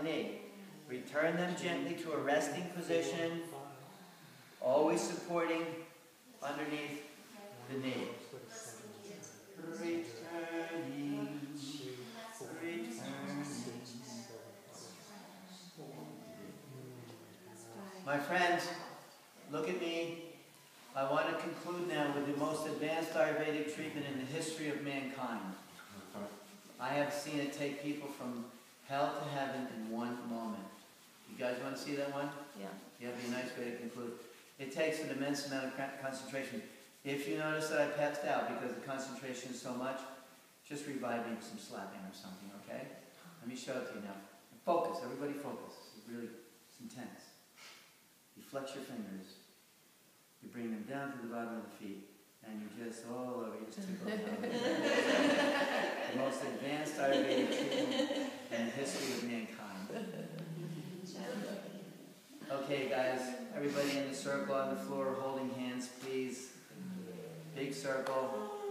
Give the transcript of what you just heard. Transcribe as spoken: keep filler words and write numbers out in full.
the knee. Return them gently to a resting position, always supporting underneath the knee. Returning, returning. My friends, look at me. I want to conclude now with the most advanced Ayurvedic treatment in the history of mankind. I have seen it take people from hell to heaven in one moment. You guys want to see that one? Yeah. Yeah, it'd be a nice way to conclude. It takes an immense amount of concentration. If you notice that I passed out because the concentration is so much, just revive me with some slapping or something, okay? Let me show it to you now. Focus, everybody focus. It's really, it's intense. You flex your fingers. You bring them down to the bottom of the feet. And you just, all over, you just tickle down. The most advanced Ayurvedic treatment in the history of mankind. Okay, guys, everybody in the circle on the floor holding hands, please. Big circle.